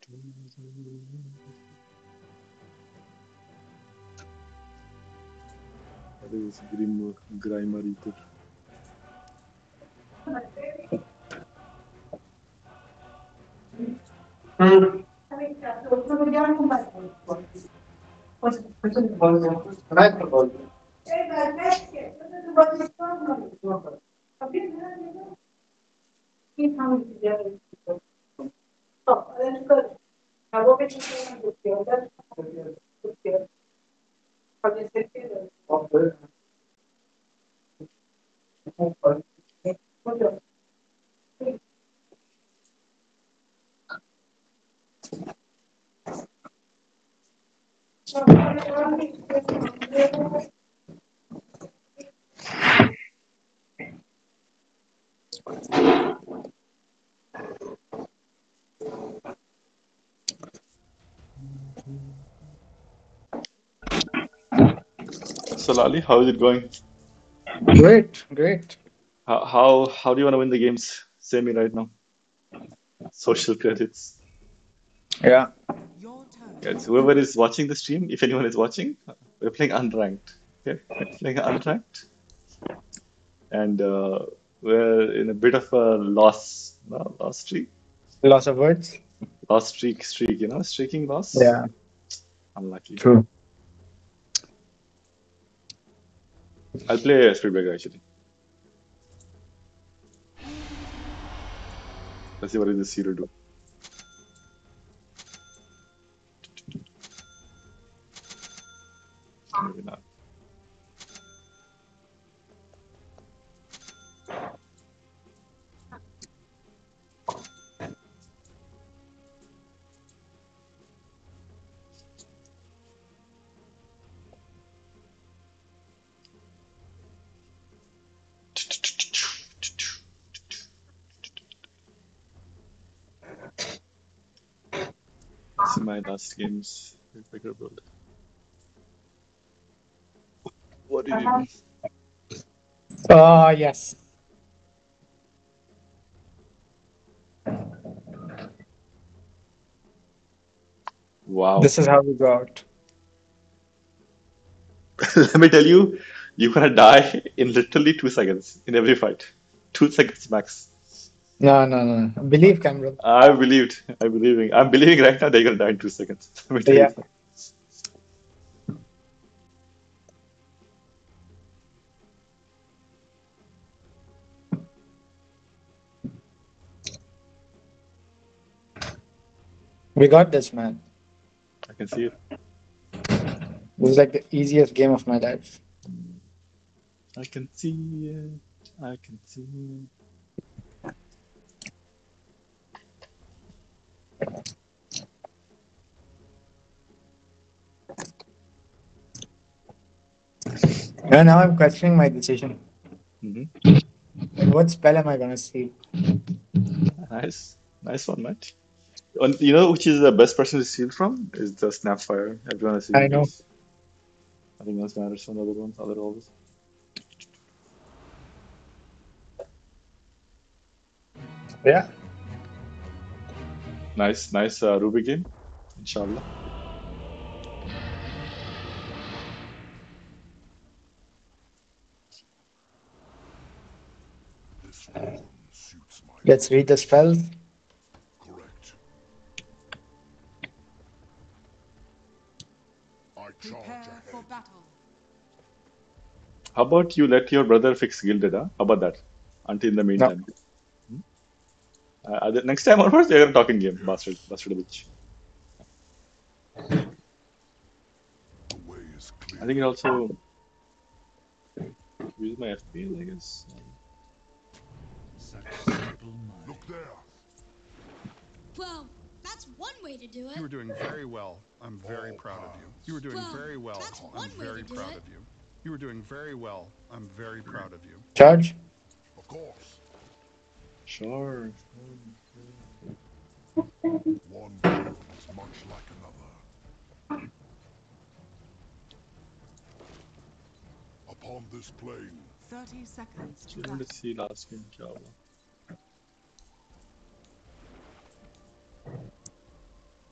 What is Grimer Reaper? So Lali, how is it going? Great, great. How do you want to win the games? Say me right now. Social credits. Yeah. Guys, whoever is watching the stream, if anyone is watching, we're playing unranked. Okay, we're playing unranked, and we're in a bit of a loss, no, loss streak, Loss of words. loss streak. Streaking loss. Yeah, Unlucky. true. I'll play Spirit Breaker actually. Let's see what does this hero do. Maybe not. This is my last game's Spirit Breaker build. What did you do? Yes. Wow. This is how we go out. Let me tell you, you're gonna die in literally 2 seconds in every fight. 2 seconds max. No, no, no. Believe, Cameron. I believed. I'm believing right now that you're gonna die in 2 seconds. Let me tell you Yeah. that. We got this, man. I can see it. This is like the easiest game of my life. I can see it. I can see it. Yeah, now I'm questioning my decision. Hmm. Like, what spell am I gonna see? Nice. Nice one, Matt. And you know which is the best person to steal from? Is the Snapfire. Everyone is I using know. this. Nothing else matters from the other ones, other roles. Yeah. Nice Ruby game. Inshallah. This one suits my Let's read the spells. correct. I charge ahead. How about you let your brother fix Gilded, huh? How about that? Until in the No. meantime. Next time onwards, they're gonna talk in game, Yes, bastard bitch. the way is I clear. think it also use my FPL, I guess. Such simple mind. Look there. Well, that's one way to do it. You were doing very well. I'm very All proud of you. paths. You were doing Well, very well. that's I'm one way very to do proud it. of you. You were doing very well. I'm very proud of you. Charge. Of course. Sure. One field is much like another. Upon this plane, 30 seconds to Still want to battle. see last game, inshallah.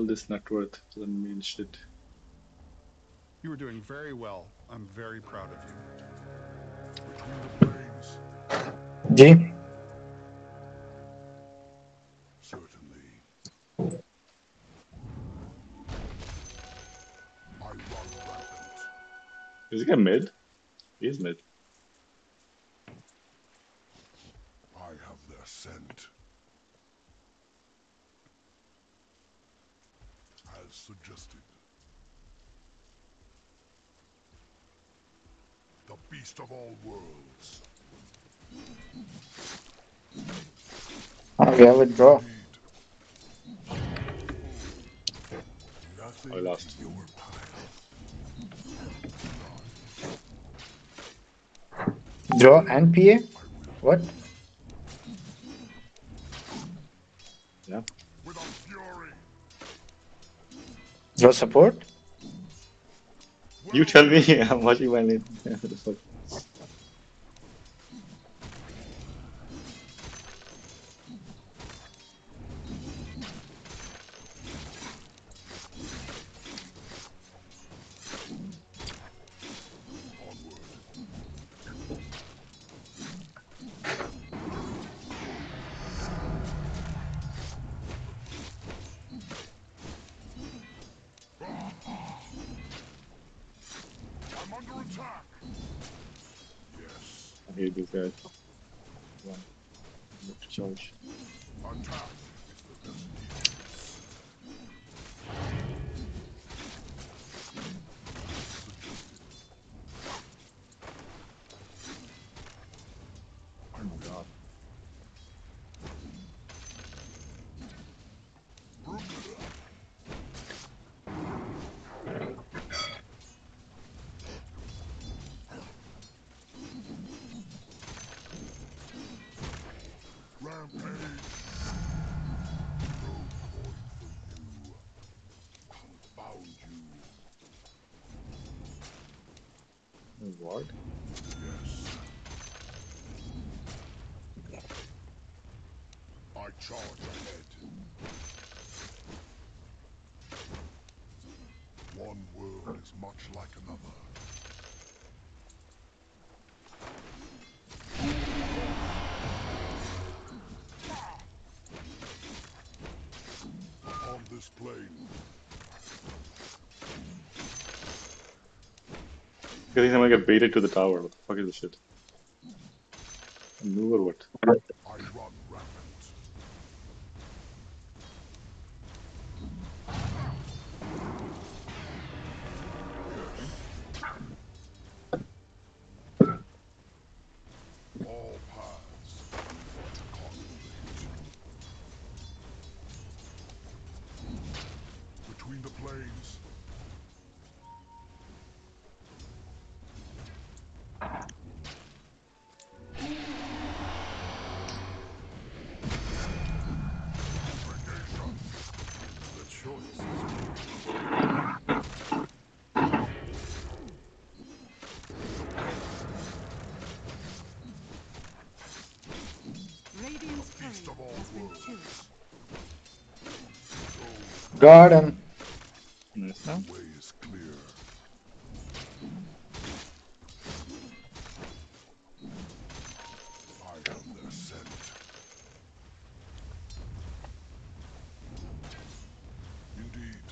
All this net worth doesn't mean shit. You were doing very well. I'm very proud of you. Between the plains. G. Certainly. I run rampant. Is he a mid? He is mid. I have their scent. As suggested. The beast of all worlds. We have a draw. Indeed. I Nothing lost. to your pile. Draw and PA? I will. What? Yeah. With a fury. Draw support? You tell me. I'm watching my lane. Onward. I'm under attack. Yes. I hate these guys. Come on. Look to charge. Attack is the best defense. Suggested. Oh my god. Rampage. No coin for you. Confound you. What? Yes. I charge ahead. One world is much like another. Upon this plane, I think I'm gonna get baited to the tower. What the fuck is this shit? Move or what? I run rampant. All paths lead to conflict. Between the plains, the choice is Radiant's beast courier of all has been worlds. killed. Got him. Nice The now. way is clear. I have their scent. Indeed.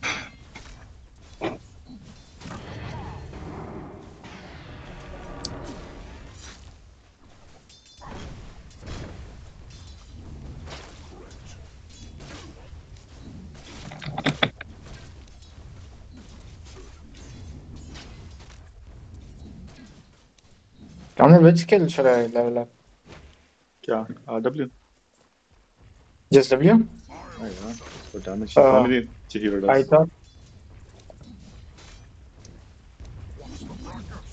Correct. Certainly. Kamran, which skill should I level up? Yeah. W. Just W? Oh yeah. So damage. Uh, Only the hero I does. thought What's the fracas?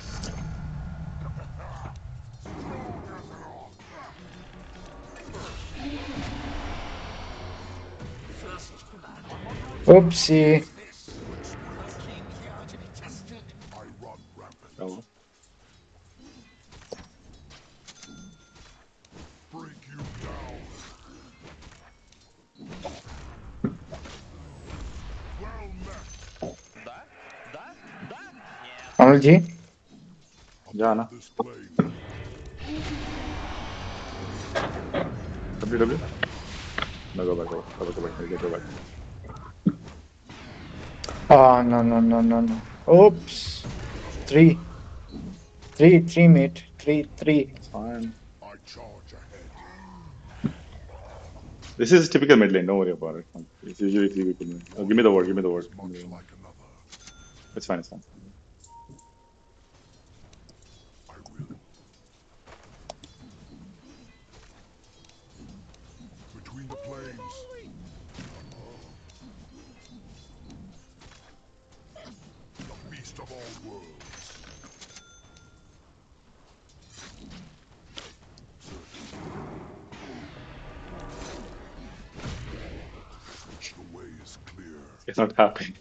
Strong as an ox. Oopsie. I run rampant. Oh. Break you down. Kamal G. Yeah, na. This plane. WW. No, go back. Go back. Go back. Oh, no. Oops. Three, mate. Three. It's fine. I charge ahead. This is typical mid lane. Don't worry about it. It's usually three people. Oh, give me the word. Give me the word. Is much like another. It's fine. It's fine. I will. Between the planes. The beast of all worlds. The way is clear. It's not happening.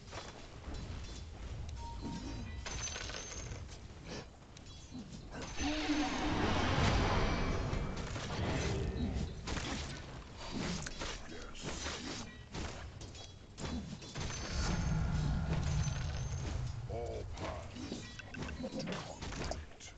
Yes. All paths to conflict.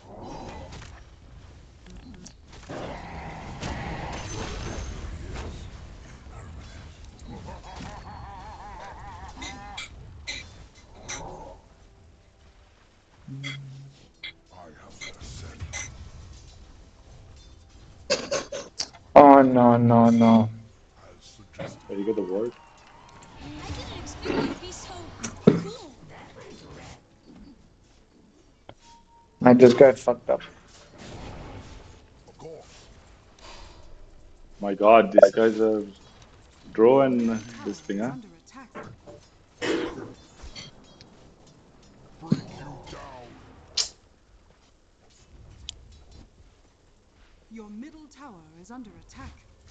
I have their scent. Oh, no. As suggested. Did you get the word? I didn't expect you to be so cool. I just got fucked up. Of course. My God, these guys are drawing Middle tower this thing, is huh? under attack. Bring you down. Your middle tower is under attack.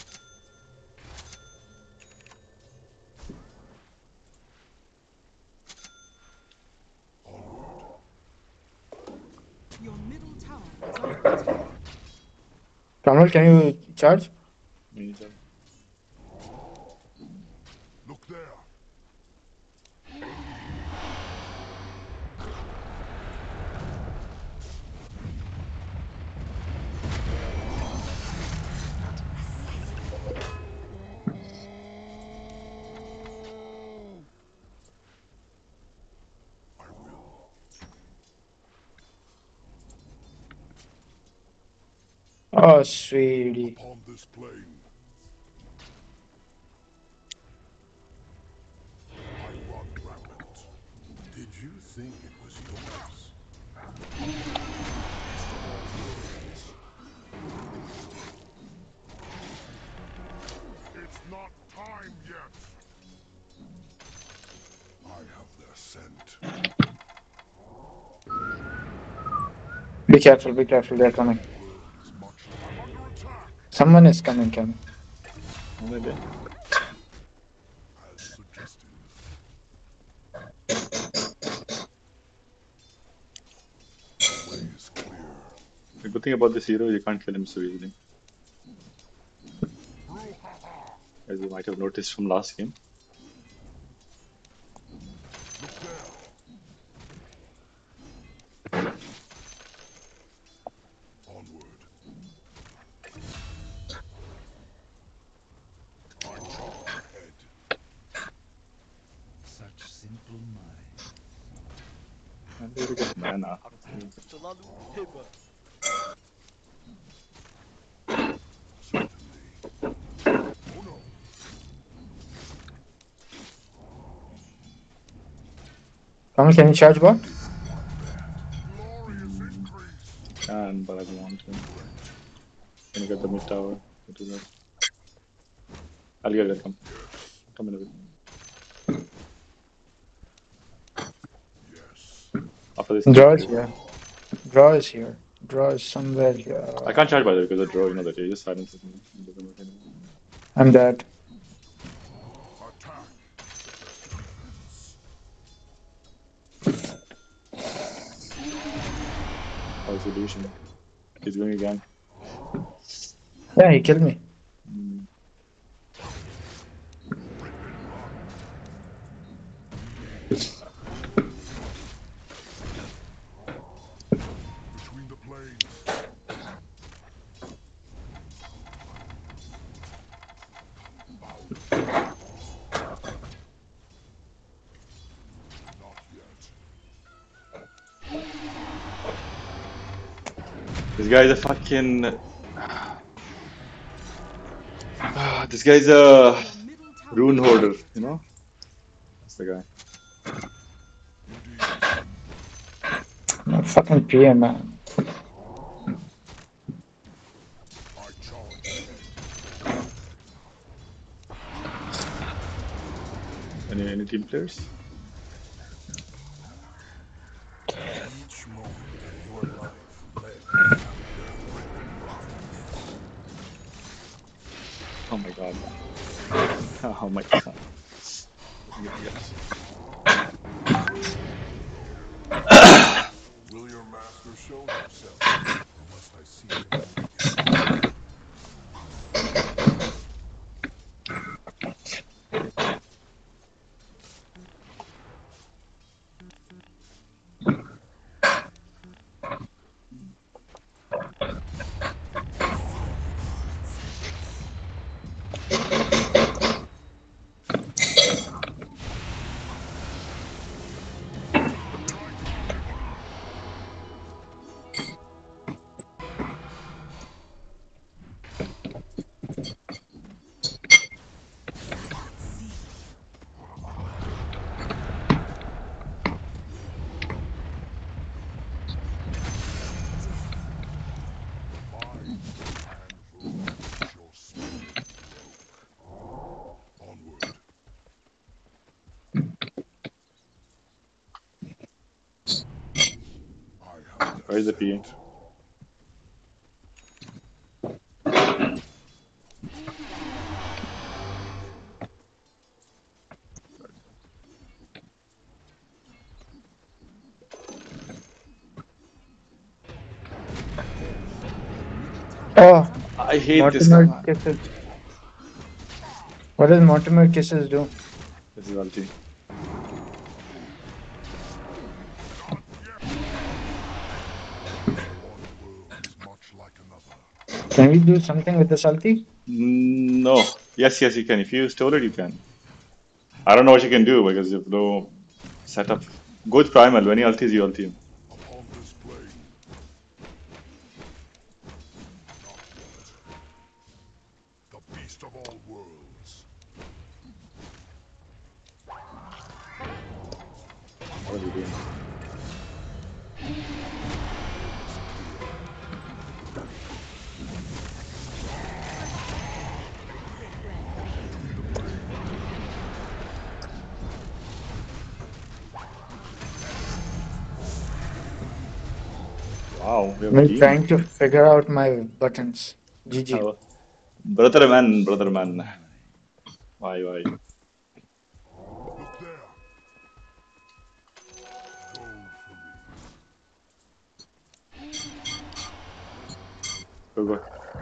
Onward. Your middle tower is under attack. Kamal, can you charge? Look there. I will. Oh, sweetie. Upon this plane. I run rampant. Did you think it was yours? Beast of all worlds. It's not time yet. I have their scent. Be careful. They're coming. World is much. I'm under attack. Someone is coming, Kamal. Maybe. As suggested. The way is clear. The good thing about this hero, you can't kill him so easily, Brouhaha! as you might have noticed from last game. Look there. Onward. I charge ahead. Such simple minds. I'm going to get mana. Aku selalu hebat. Certainly. Oh no. Kamal, can you charge bot? Glorious increase. Can, but I don't want to. Can you get the mid tower? I'll do that. I'll get it. Come in a bit. Yes. After this Draw creep. is here. Draw is here. Draw is somewhere here. I can't charge by the way because the draw, you know that he just silences me. It doesn't work anymore. I'm dead. Attack. How's illusion? He's going again. Yeah, he killed me. Mm. plains. Not yet. This guy's a fucking. This guy's a Your middle tower rune is hoarder, under you know? attack. That's the guy. Indeed. No fucking PM, man. I charge ahead. Any team players? Each moment in your life led Oh my god. Oh my god. Yes. Will your master show himself? Or must I seek him out again? Mind and let your spirit grow. Onward. I have the Where's the PA? scent. Oh, I hate this guy, Mortimer man. kisses. What does Mortimer kisses do? This is ulti. One world is much like another. Can we do something with the salty? No. Yes, yes, you can. If you stole it, you can. I don't know what you can do because you have no setup. Go with Primal. When he ultis, you ulti him. Upon this plane. Not yet. The beast of all worlds. What are we doing? Wow, we have a Me team. trying to figure out my buttons. GG. Oh, brother man, brother man. Mine. Why? Look there. Gold for me. Go.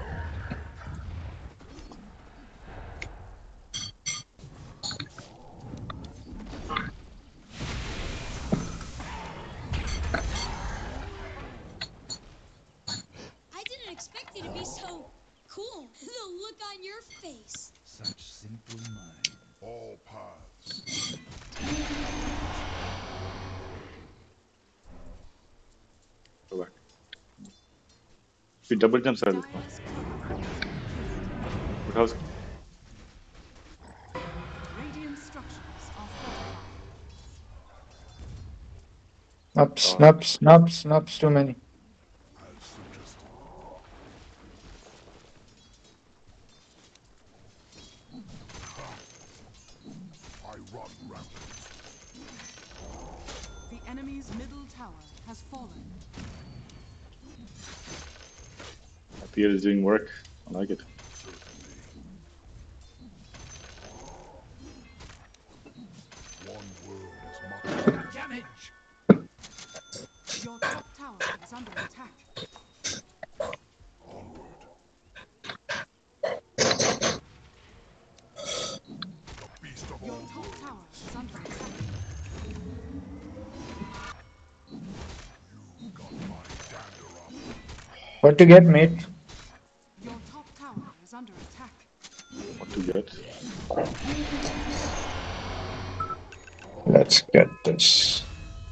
I didn't expect you to be so cool. The look on your face. Such simple mind. All paths lead. Go back. If you double jump, I'll come. Dire's cover has been killed. Good house. Radiant structures are fortified. Nups, too many. As suggested. I run rampant. The enemy's middle tower has fallen. PL is doing work. I like it. Certainly. One world is much. Damage! Your top tower is under attack. Onward. The beast of Your all top tower worlds. is under attack. You got my dander up. What to get, mate? Your top tower is under attack. What to get? Let's get this.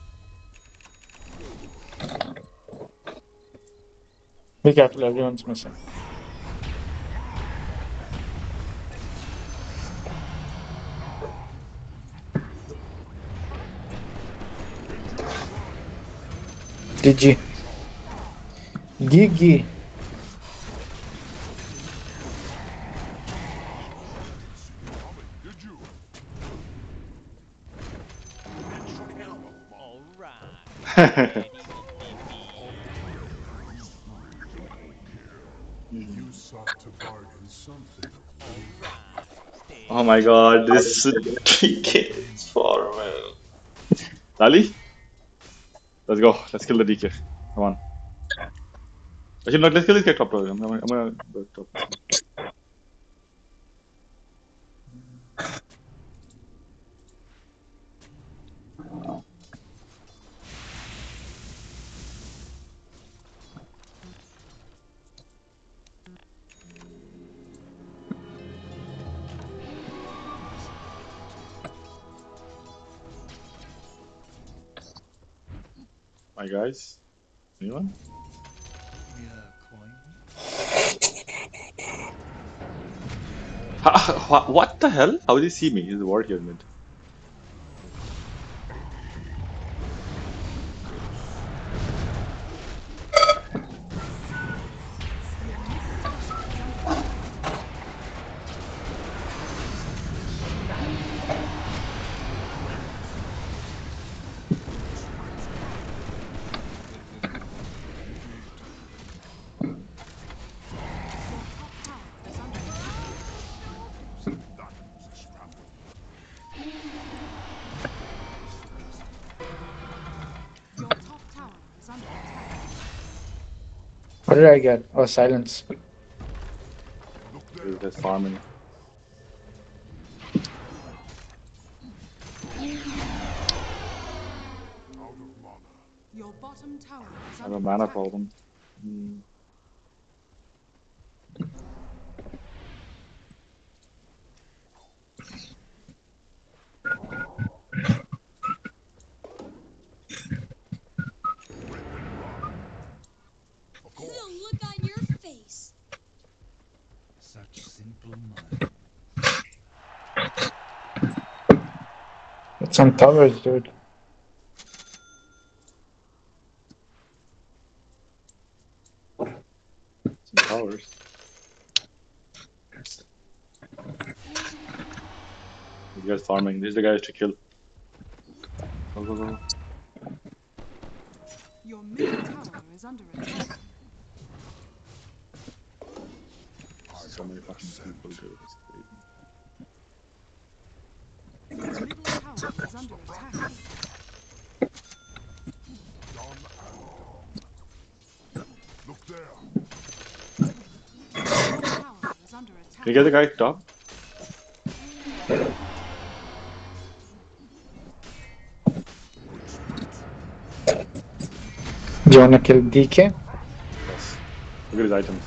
Be careful, everyone's missing. GG. Gigi. Did you? You sought to bargain something. Oh my god, this DK is far, man. Lali, let's go. Let's kill the DK. Come on. Actually, not. Let's kill this guy top tower. I'm gonna go top. My guys. Anyone? What the hell? How did he see me? He's a ward here mid. That was a scramble. Your top tower is under attack. What did I get? Oh, silence. Look This there. guy's farming. Out of mana. Your bottom tower is I have a under mana attack. problem. Hmm. The look on your face. Such simple minds. It's some towers, dude. Some towers. This guy's farming. This is the guy to kill. Go, go, go. Your middle tower is under attack. So many fucking people, dude. It's crazy. Your middle tower is under attack. Done and done. Look there. Your middle tower is under attack. Can you get the guy top? Do you wanna kill DK? Yes. Look at his items.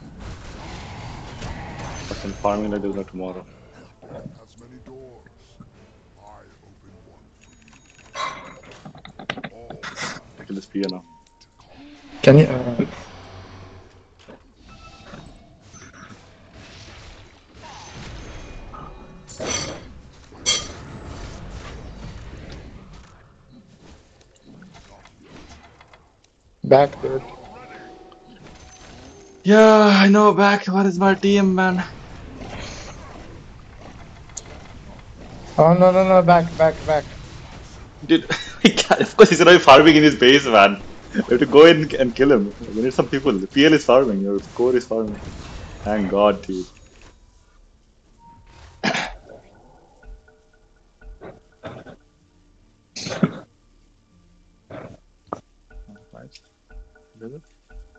Fucking farming like there's no tomorrow. Has many doors. I open one for you. All I kill this PA now. to come. Can you? Back, dude. Yeah, I know. Back. What is my team, man? Oh no no no! Back back back! Dude, of course he's gonna be farming in his base, man. We have to go in and kill him. We need some people. The PL is farming. Your core is farming. Thank God, dude. Right. Does it?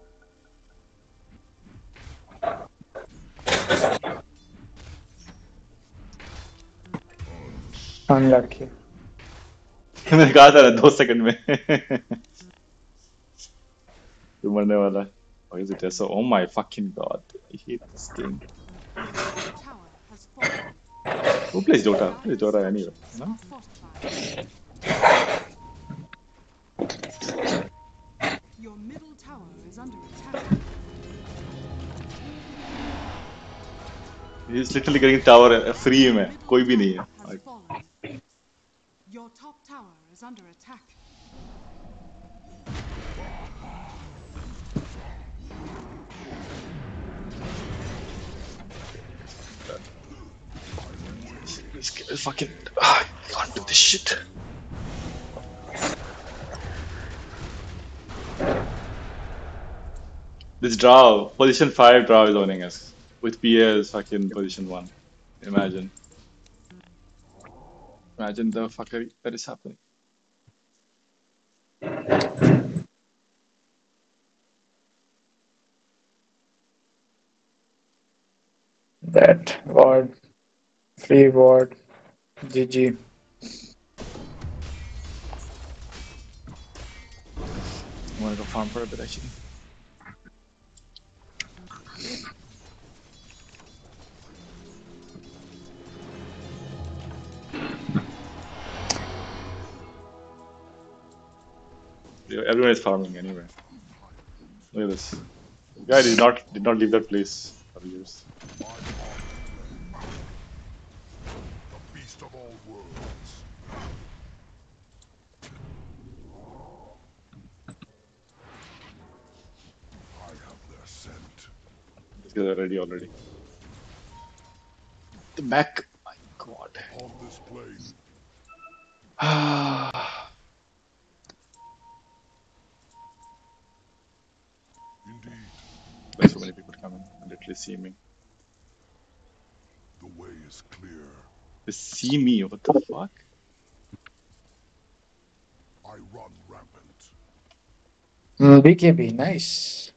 Unlucky. मैंने कहा था ना 2 second में तू मरने वाला है Or is it SO? Oh my fucking god. I hate this game. Your top tower has fallen. Who plays Dota? Who plays Dire's Dota anyway? structures No? are fortified. Your middle tower is under attack. He's literally getting tower free Your में middle कोई भी नहीं tower है. has Like, fallen. Your top tower is under attack. this game is fucking. I can't do this shit. This draw, position 5 draw is owning us. With PA is fucking position 1. Imagine. Imagine the fuckery that is happening. That ward, free ward, GG. I want to go farm for a bit actually. Yeah, everyone is farming anyway. Look at this. The guy did not leave that place for years. The beast of all worlds. I have their scent. These guys are ready already. The back. My god. On this plane, indeed, There's so many people coming and literally see me. the way is clear. They see me. What the fuck? I run rampant. BKB, nice.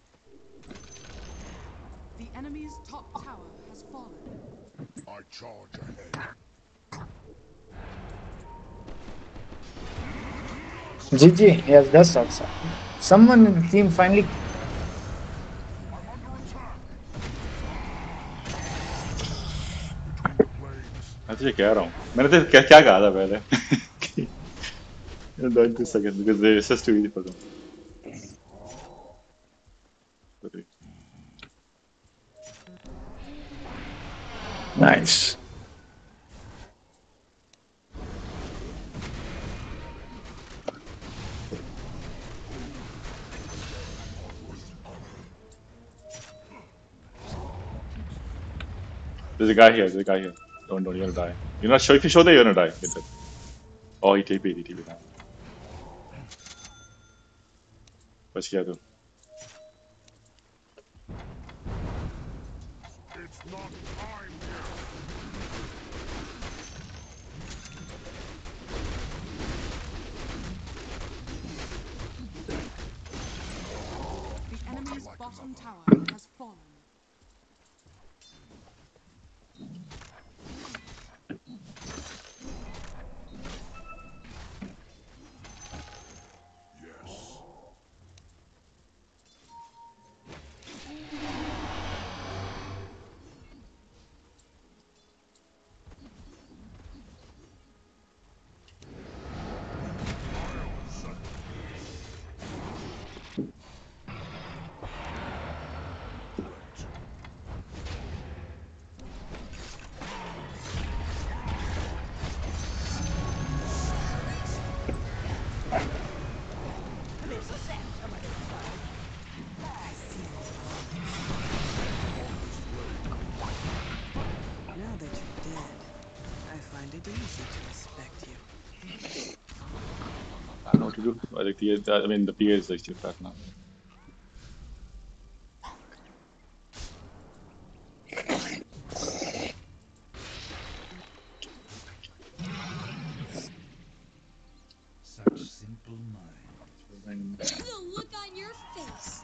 The enemy's top tower has fallen. I charge ahead. GG, yes, that's also. Someone in the team finally. I'm under attack. Between the planes, मैं तुझे कह रहा हूँ मैंने तो क्या क्या कहा था पहले don't 2 seconds because it's just too easy for them. Sorry. Nice. There's a guy here. There's a guy here. Don't. You're gonna die. You're not sure if you show that you're gonna die. Get that. Oh, he TP'd. He TP'd now. बच गया तू. it's not time yet. The enemy's like bottom another. tower has fallen. Yes. Now that you're dead, I find it easy to respect you. I don't know what to do. I think I mean the PA is actually fat now. Such simple minds. The look on your face.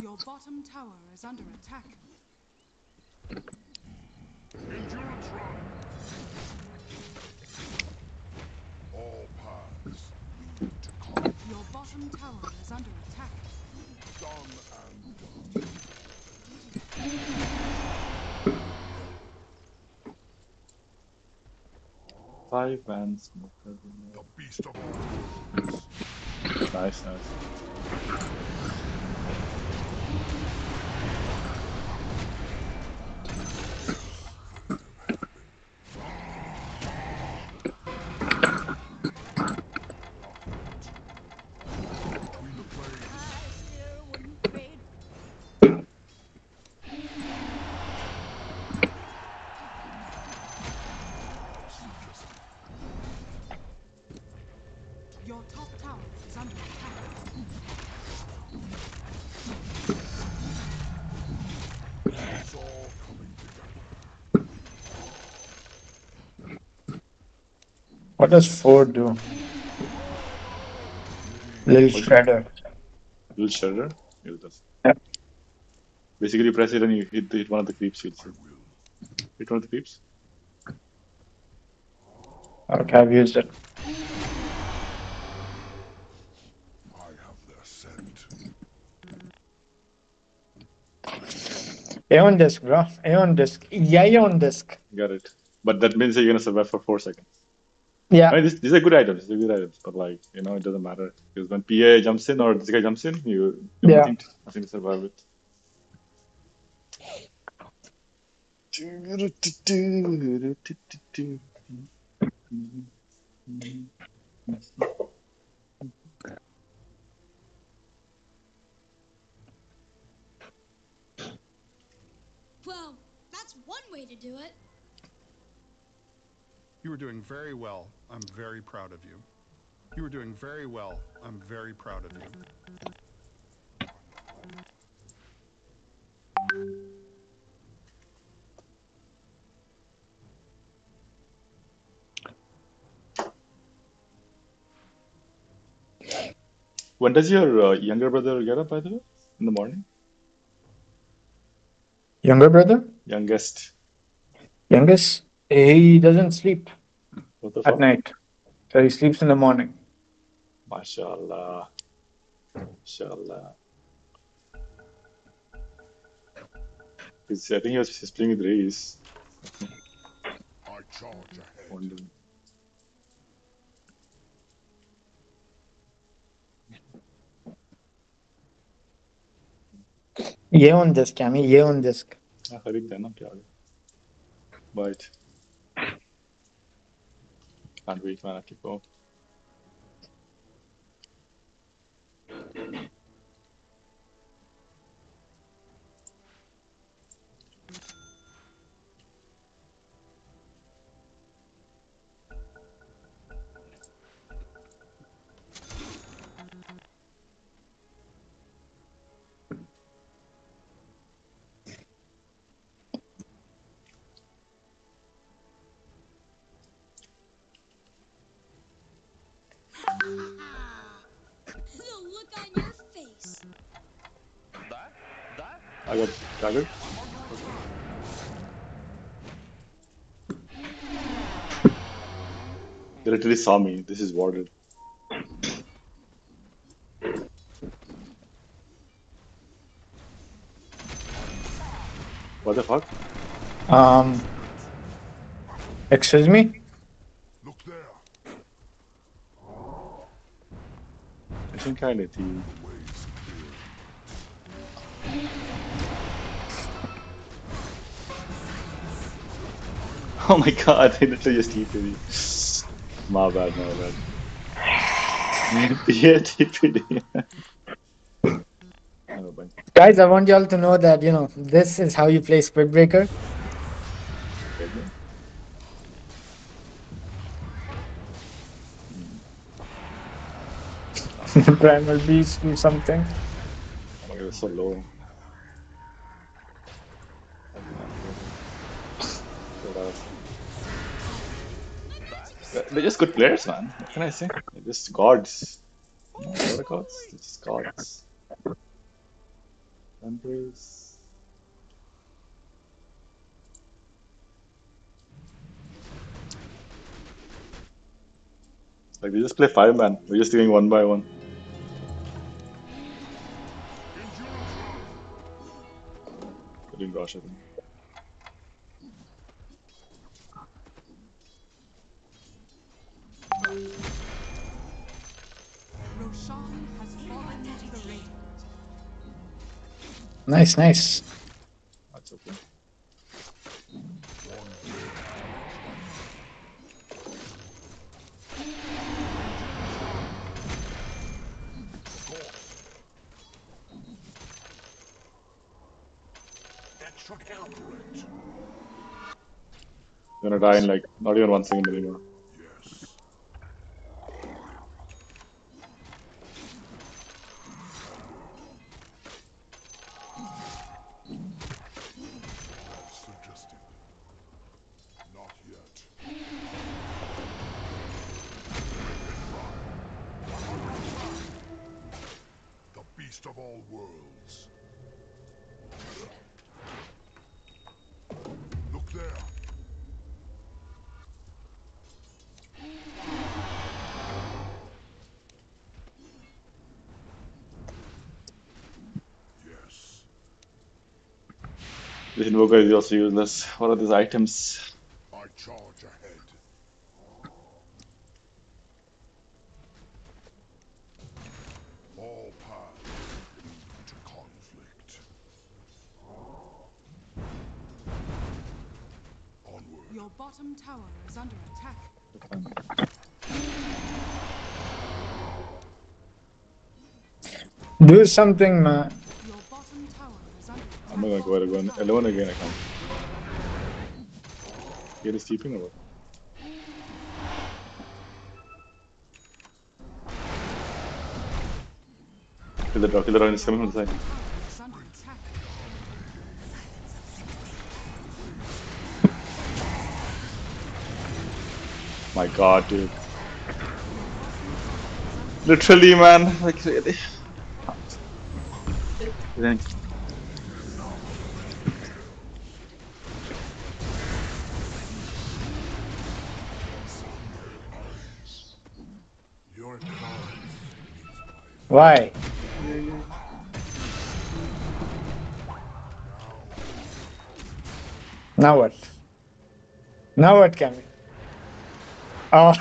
Your bottom tower is under attack. Endure trial. All paths lead to conflict. Your bottom tower is under attack. Done and done. 5-man smoker. The beast of all worlds. Nice, nice. Between the planes. Your top tower is under attack. It's all coming together. What does 4 do? Little shredder. Little shredder. It does. Yep. Basically, you press it and you hit one of the creeps. You'll I see. will. Hit one of the creeps. Okay, I've used it. I have their scent. Aeon disc, bro. Aeon disc. Aeon disc. Got it. But that means that you're gonna survive for 4 seconds. Yeah. I mean, these are good items. These are good items, but like it doesn't matter because when PA jumps in or this guy jumps in, you have Yeah. nothing to survive with. Well, that's one way to do it. You were doing very well. I'm very proud of you. You were doing very well. I'm very proud of you. When does your younger brother get up, by the way? In the morning? Younger brother? Youngest. Youngest? He doesn't sleep What the at fuck? night. So he sleeps in the morning. MashaAllah. MashaAllah. I think he's playing with Reis. I charge ahead. Wondering. Aeon disc, Cammy. Aeon disc. खरीद देना क्या आगे. But can't wait, man. I keep going. The look on your face. I got staggered. They literally saw me. This is warded. What the fuck? Excuse me? Look there. I think I need to. The ways clear. Oh my god, I literally just TP'd. My bad, my bad. Yeah, TP'd. Oh, but Guys, I want y'all to know that, this is how you play Split Breaker. okay. Primal Beast do something. Oh my god, it's so low. They're just good players, man. What can I say? They're just gods. What are gods? They're just gods. Members. Like we just play 5-man. We're just doing one by one. Doing Gosh, I think. Roshan has fallen to the rain. Nice, nice. That's okay. Extra calculate. Gonna die in like not even 1 second anymore. Yes. That's suggestive. Not yet. The beast of all worlds. Look there. Yes. This invoker is also useless. What are these items? I charge ahead. All paths lead to conflict. Onward. Your bottom tower is under attack. Do something, man. Your bottom tower is under attack. I'm not gonna go ahead and go alone again. I can't. Get his keeping or what? Kill the draw, kill the draw, he's coming from the side. Is under attack. My god, dude. Literally, man. Like, really. Thanks. Your cause needs my Why? Now what? Now what, Cammy? Oh.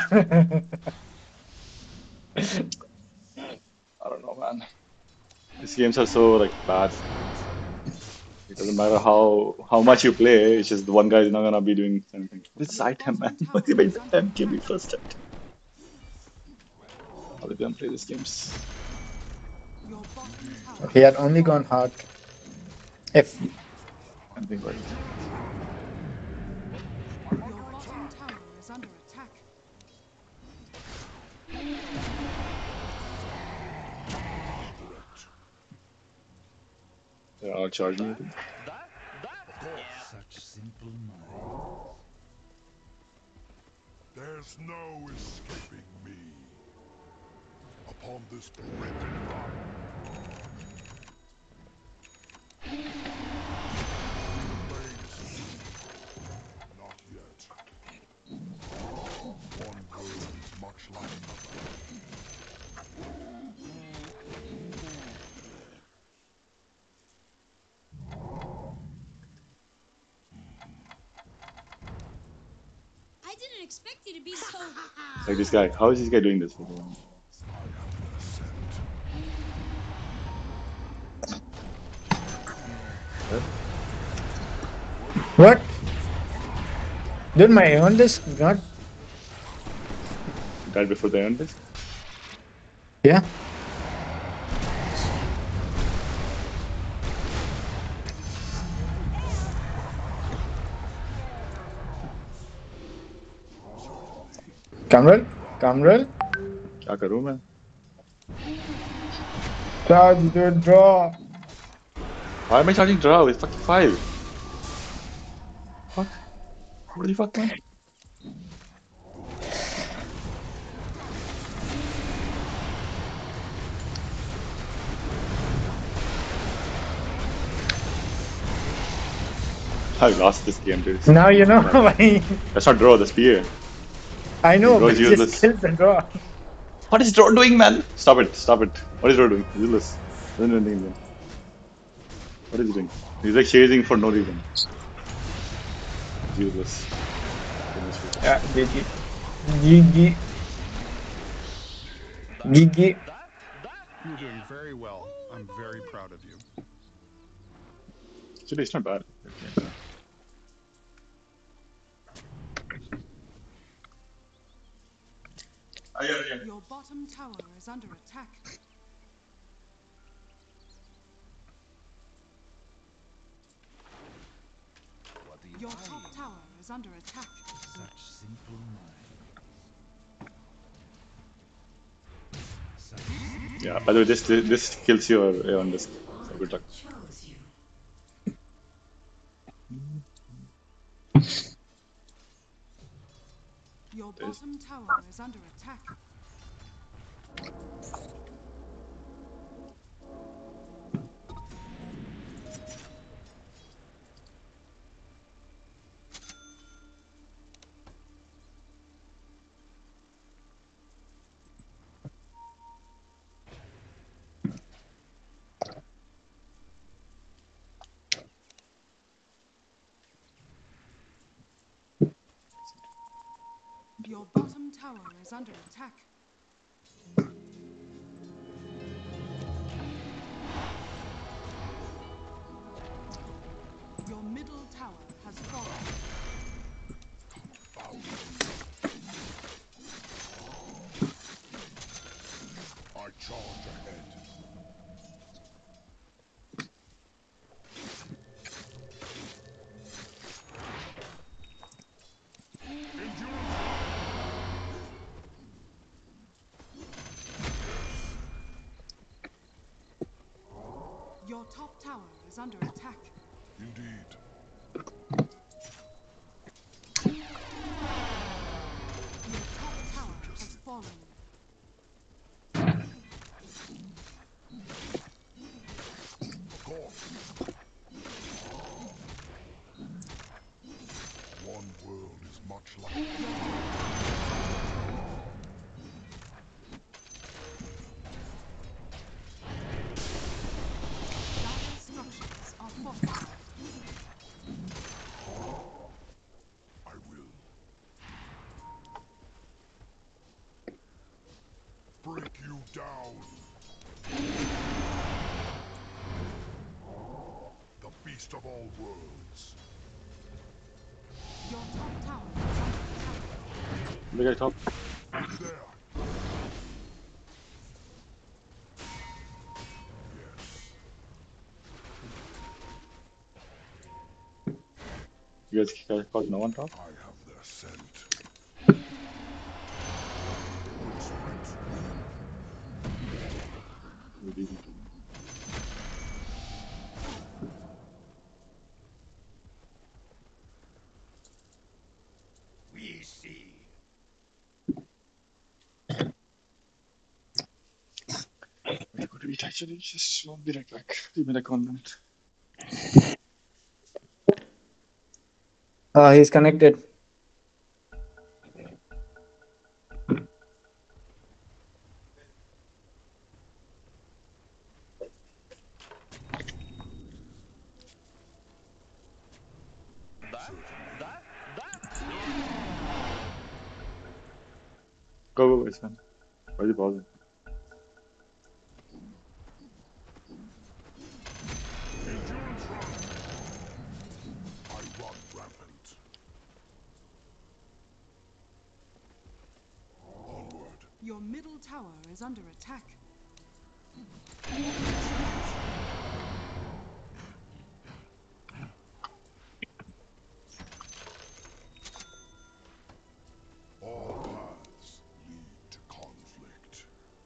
I don't know, man. These games are so like bad. It doesn't matter how much you play. It's just the one guy is not gonna be doing anything. This item, man. Why did I damn give me first hit? How did they play these games? Your bottom tower. He had only gone hard. If I think about it. Your bottom tower is under attack. They're all charging. I think. Such simple minds. There's no escaping me. Upon this forbidden run. Not yet. One world is much like another. I didn't expect you to be so. Like this guy. How is this guy doing this? I have been sent. what? Did my own disc not? Died before the end this? Yeah. Camrel? Camrel? क्या करूँ मैं? Charge the draw. Why am I charging draw? It's fucking 5. Fuck. What the fuck, man? I lost this game, dude. Now you know Bad. why. That's not draw, that's PA. I know, Draw but is it just useless. kills the draw. What is draw doing, man? Stop it, stop it. What is draw doing? Useless. Doesn't do anything in the game. What is he doing? He's like chasing for no reason. Useless. Finish it. Yeah, GG. GG. GG. You're doing very well. I'm very proud of you. Actually, it's not bad. Okay. Your bottom tower is under attack. Your top tower is under attack. Such simple minds. Yeah, by the way, this kills your on disk. So good luck. Your There's bottom tower is under attack. Your bottom tower is under attack. Your middle tower has fallen. I charge ahead. Your top tower is under attack. Indeed. Your top tower has fallen. Gone. One world is much like Dire structures are fortified. I will. Break you down. The beast of all worlds. Your top tower is under attack. the guy top. There. Yes. You guys got no one top? I have their scent. Maybe. We see. I could reach actually. Just won't be right back. Give me like 1 minute. He's connected. Go, it's fine. Why is it pausing? I run rampant. Onward. Your middle tower is under attack. All paths lead to conflict.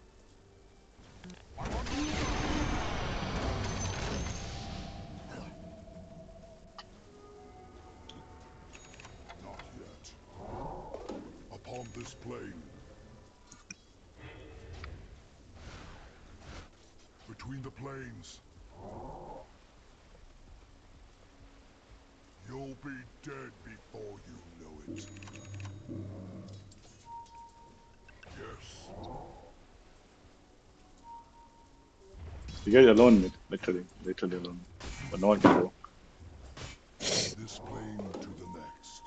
Not yet. Upon this plane. Between the planes. You'll You'll be dead before you know it. Yes. You guys alone, literally alone. But no one can go. From this plane to the next.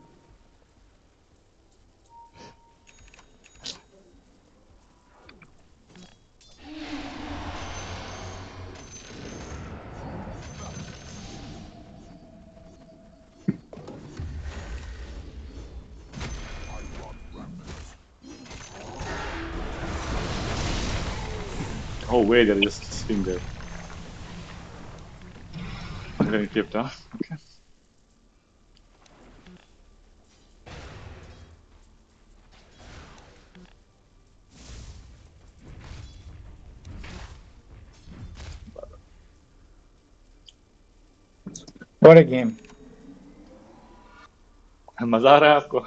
I run rampant. Oh wait, they're just sitting there. They're getting clipped, huh? Okay. What a game. मजा आ रहा है आपको?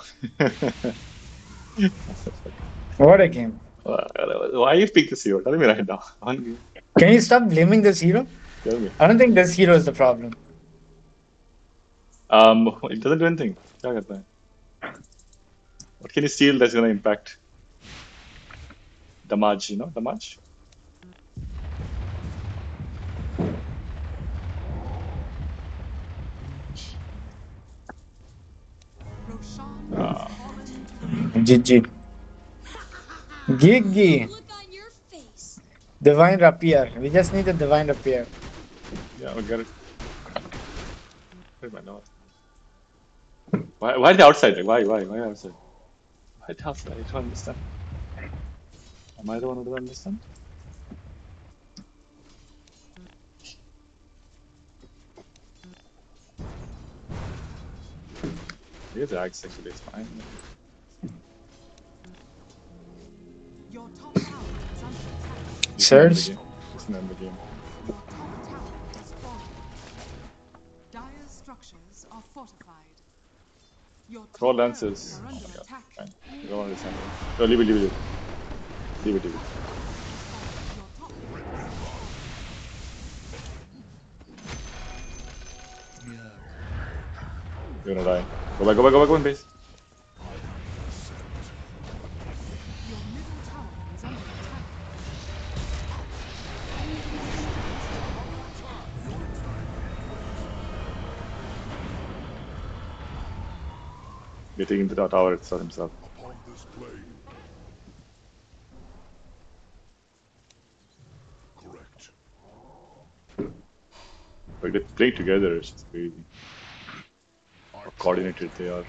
What a game. Why you pick this hero? Tell me right now. One game. Can you stop blaming this hero? Tell me. I don't think this hero is the problem. It doesn't do anything. क्या करता है? What can you steal that's gonna impact damage? You know, damage. Roshan Ah, has fallen into the ring. GG. The Gigi. look on your face. Divine Rapier. We just need a Divine Rapier. yeah, we got it. Where's my note? Why the outside? Like, why outside? Why the outside? I don't understand. Am I the one who doesn't understand? Here's the axe actually. It's fine. Your top tower is under attack. You can end the Sirs? game. You can end the game. Your top tower has fallen. Dire's structures are fortified. Your Throw top barracks lances. are Oh under my god. attack. Fine. You don't understand. No, leave it, leave it, leave it. Leave it, leave it. Your top barracks have fallen. You're gonna die. Go back, go back, go back, go back, base. Your middle tower is under attack. Getting into the tower itself himself. Upon this plane. Correct. But they play together, it's just crazy. I How tried coordinated to they are.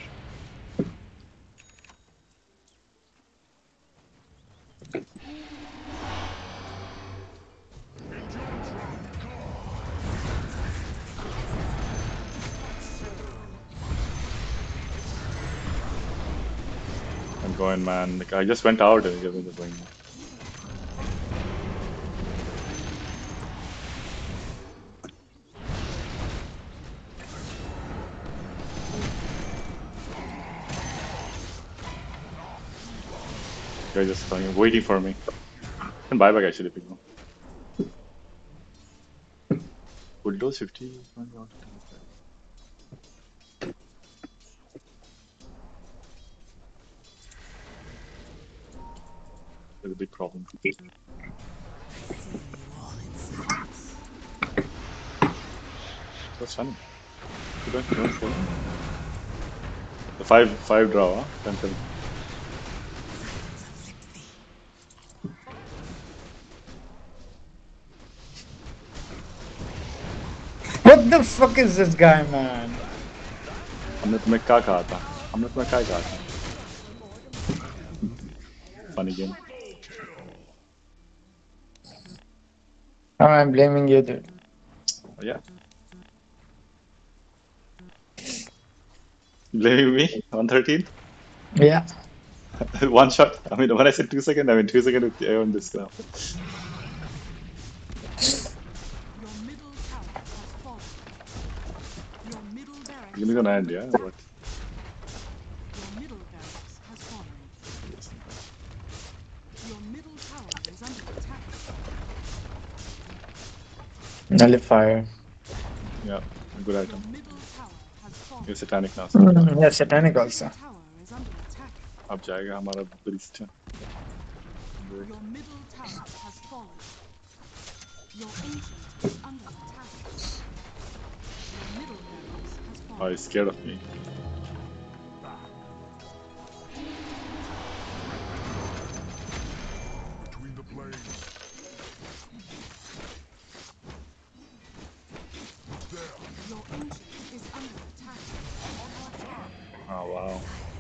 I'm going, man. Like, I just went out and you're just going. You're just coming, waiting for me. And buy back actually if you go. Bulldoze 50. There's a big problem. I see you all in silence. That's funny. You don't kill him. The five draw, huh? 10 Afflict thee. What the fuck is this guy, man? हमने तुम्हें क्या कहा था? हमने तुम्हें क्या कहा था? Funny game. Oh, I'm blaming you, dude. Oh, yeah. Blaming me? 113? Yeah. One shot. I mean, when I said 2 seconds, I mean 2 seconds. I own this now. Your middle tower has fallen. Your middle barracks. You're gonna end, yeah? What? Your middle barracks has fallen. Your middle tower is under attack. Nullifier. Yeah, good Your item. middle tower has fallen. You're satanic now, so Yeah, satanic also. Tower is under attack. अब जाएगा हमारा barista. Your middle tower has fallen. Your ancient is under attack. Your middle barracks has Oh, fallen. he's scared of me. Between the blades. There. Your ancient is under attack. Oh wow.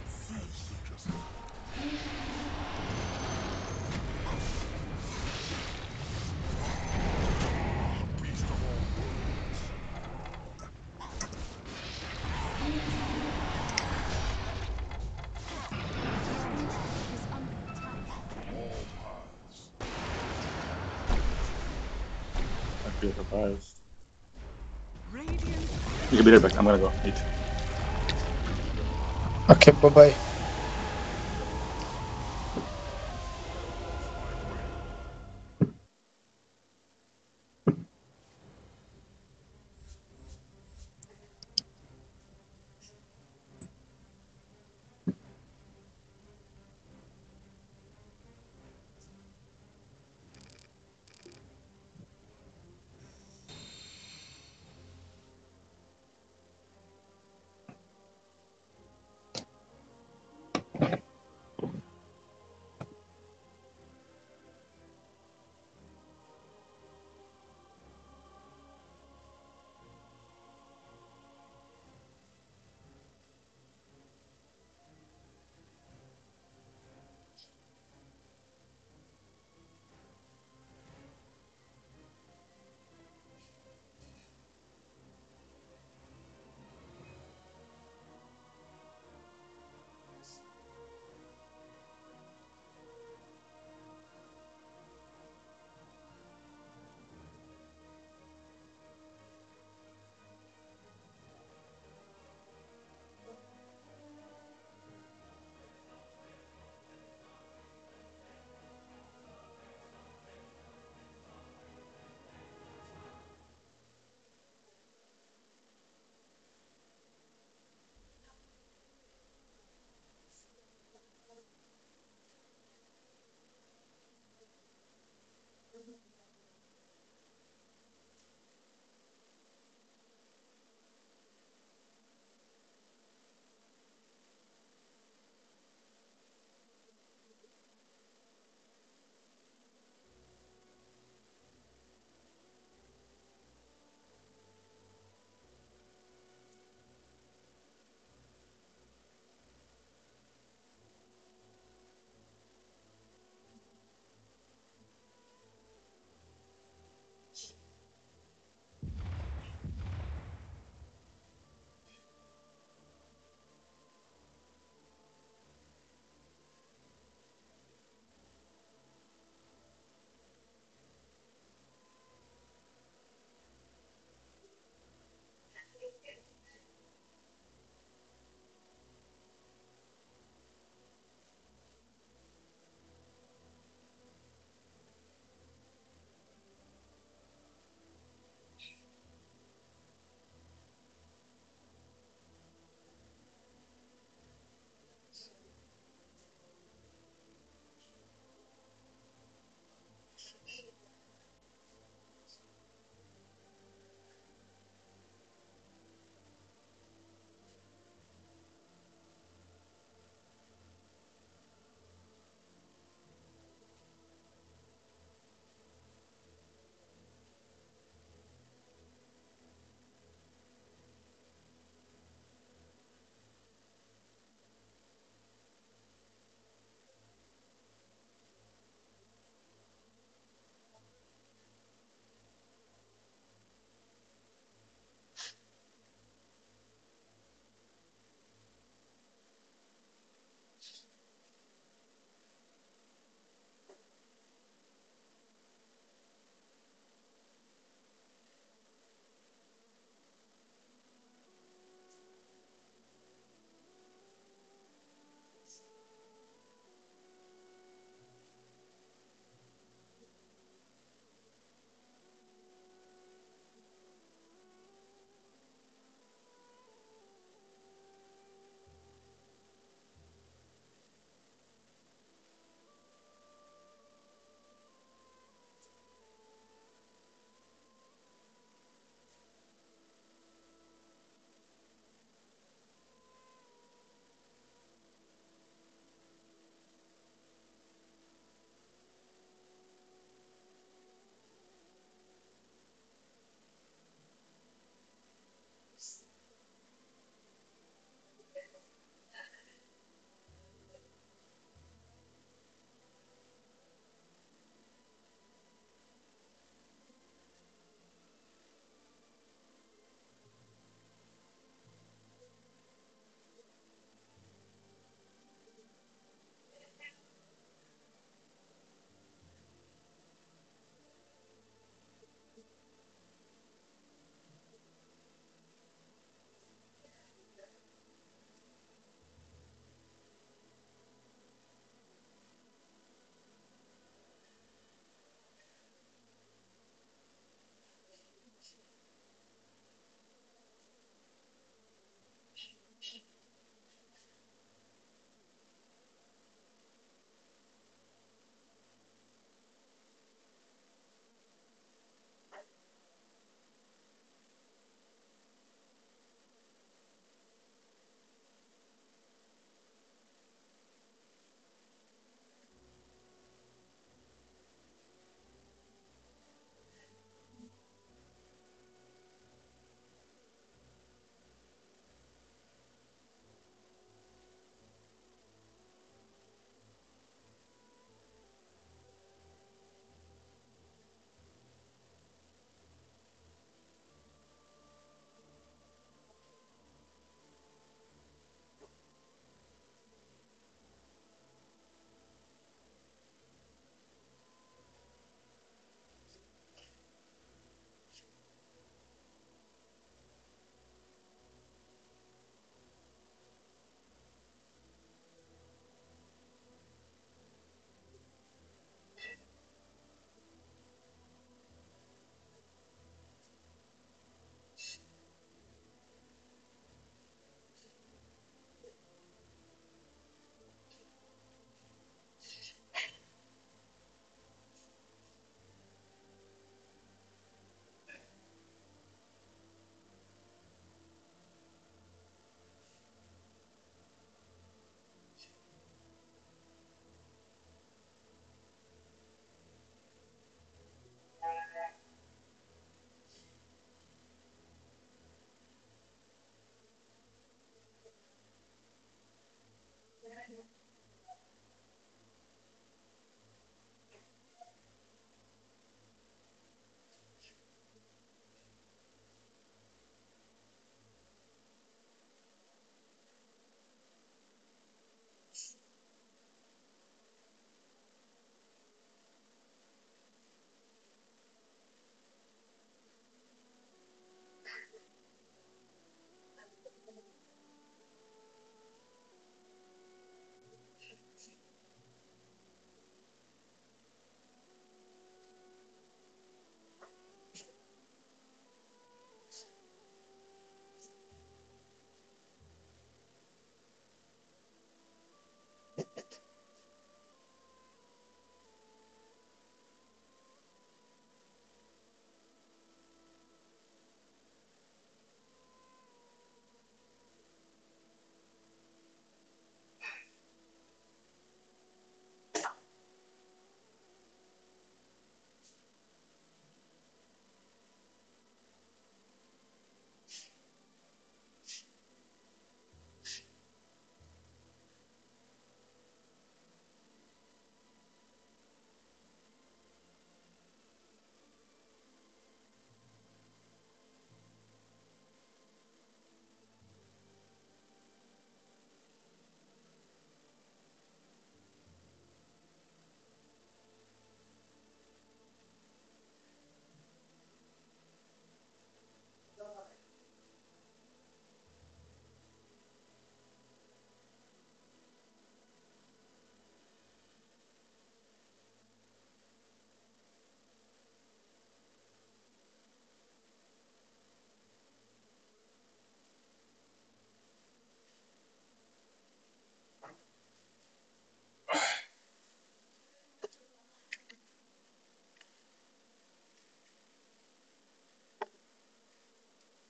Beast of all worlds. Is under attack. All paths. I feel surprised. Radiant You can be right back. I'm gonna go eat. Okay, bye bye.